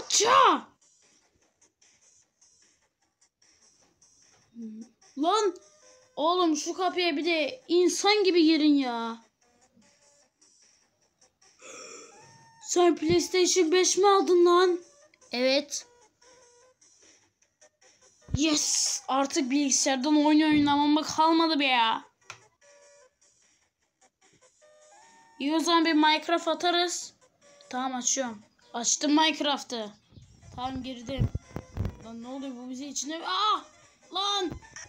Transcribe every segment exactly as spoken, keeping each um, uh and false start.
Aça! Lan oğlum şu kapıya bir de insan gibi girin ya. Sen PlayStation beş mi aldın lan? Evet. Yes! Artık bilgisayardan oyun oynamama kalmadı be ya. İyi o zaman bir Minecraft atarız. Tamam açıyorum. Açtım Minecraft'ı. Tamam girdim. Lan ne oluyor bu bizi içine? Aa! Lan!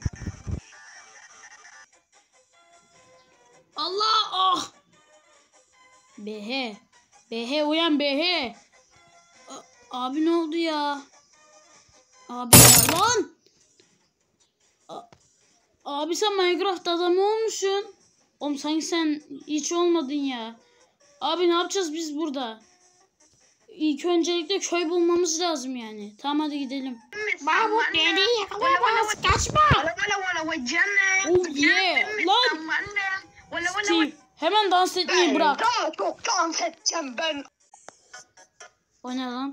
Allah! Ah! B H. B H uyan B H. A abi ne oldu ya? Abi ya lan! A abi sen Minecraft adamı olmuşsun. Oğlum sanki sen hiç olmadın ya. Abi ne yapacağız biz burada? İlk öncelikle köy bulmamız lazım yani. Tamam hadi gidelim. Mahmut beni yakalayamaz. Kaçma. Oh yeah. Lan. Steve hemen dans etmeyi bırak. Daha çok dans edeceğim ben. O ne lan?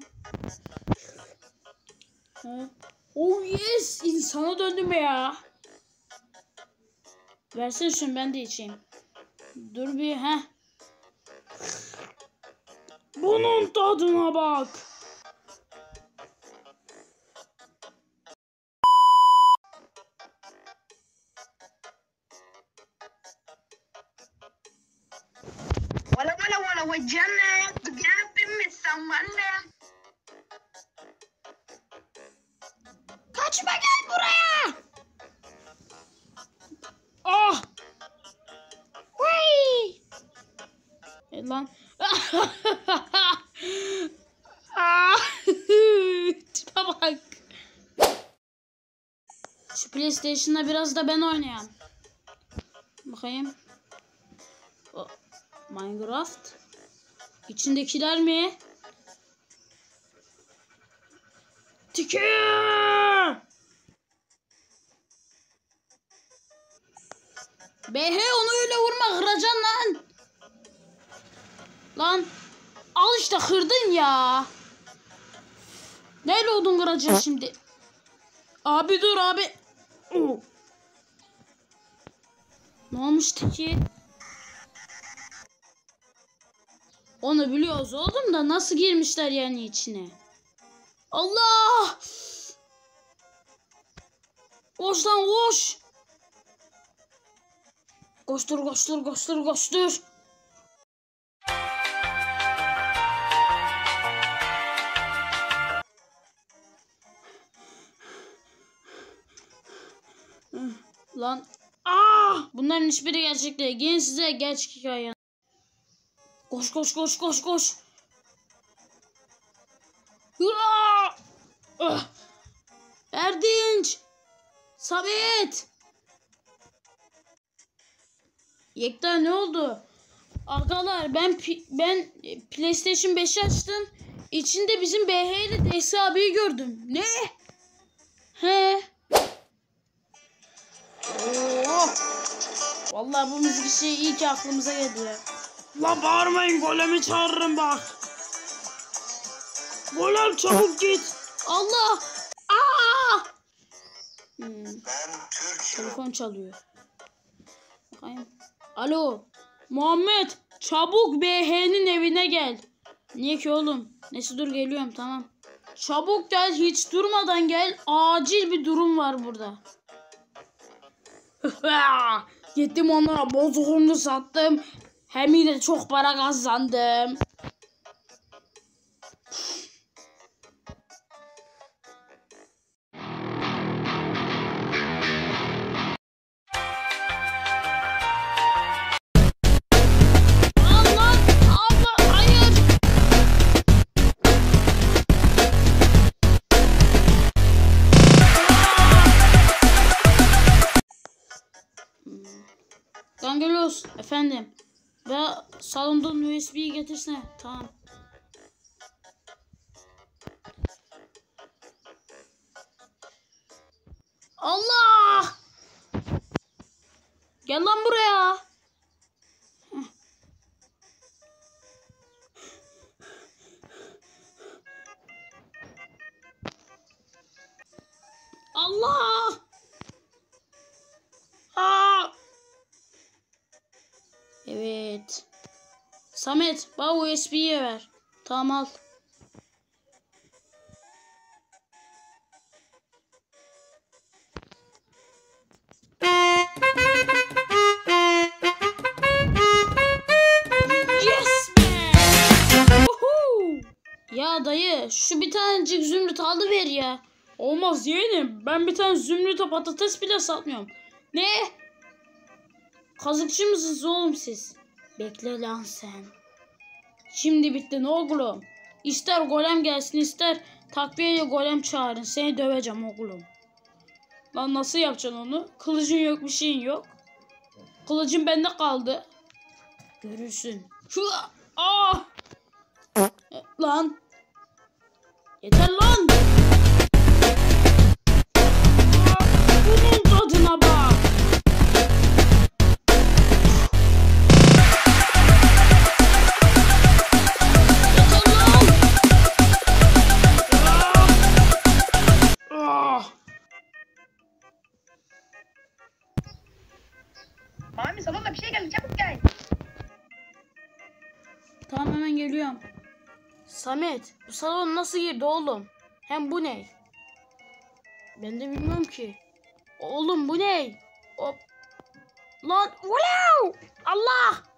Ha. Oh yes. İnsana döndüm ya. Versene şunu ben de içeyim. Dur bir ha. Bunun tadına bak. Wala wala wala wajana. Gapim misamanda. Kaçma gel buraya. Ah. Vay. E lan. Tipe bak. Şu PlayStation'da biraz da ben oynayayım. Bakayım. O, Minecraft. İçindekiler mi? Tiki! B H onu öyle vurma, kıracaksın lan. Lan al işte kırdın ya. Neyle odun kıracaksın şimdi? Abi dur abi. Ne olmuştu ki? Onu biliyoruz oğlum da nasıl girmişler yani içine? Allah! Koş lan koş! Koştur koştur koştur koştur. Lan ah! Bunların hiçbiri gerçek değil. Gelin size gerçek hikaye. Koş koş koş koş koş. Ah! Ah! Erdinç! Samet! Yekta ne oldu? Arkadaşlar ben ben PlayStation beş açtım. İçinde bizim B H ile D S abiyi gördüm. Ne? He? Oo! Vallahi bu müzik işi iyi ki aklımıza geldi ya. La bağırmayın, golemi çağırırım bak. Golem çabuk git. Allah! Aa! Hmm. Telefon çalıyor. Bakayım. Alo. Muhammed, çabuk B H'nin evine gel. Niye ki oğlum? Neyse dur geliyorum tamam. Çabuk gel, hiç durmadan gel. Acil bir durum var burada. Gittim onlara bozukunu sattım. Hem de çok para kazandım. Gangelos efendim. Ve salondan U S B'yi getirsene. Tamam. Allah! Gel lan buraya. Heh. Samet bana U S B'yi ver. Tamam al. Yes be! Woohoo! Ya dayı şu bir tanecik zümrüt aldı ver ya. Olmaz yeğenim. Ben bir tane zümrüte patates bile satmıyorum. Ne? Kazıkçı mısınız oğlum siz? Bekle lan sen. Şimdi bitti ne oğlum. İster golem gelsin ister takviyeyle golem çağırın. Seni döveceğim oğlum. Lan nasıl yapacaksın onu? Kılıcın yok bir şeyin yok. Kılıcın bende kaldı. Görürsün. Hıa! Ah! Lan. Yeter lan. Bunun tadına bak. Yeter lan. Ah! Abi salonda bir şey geldi çabuk gel. Tamam hemen geliyorum. Samet bu salon nasıl girdi oğlum? Hem bu ne? Ben de bilmiyorum ki. Oğlum bu ne? Hop. Lan wow! Allah!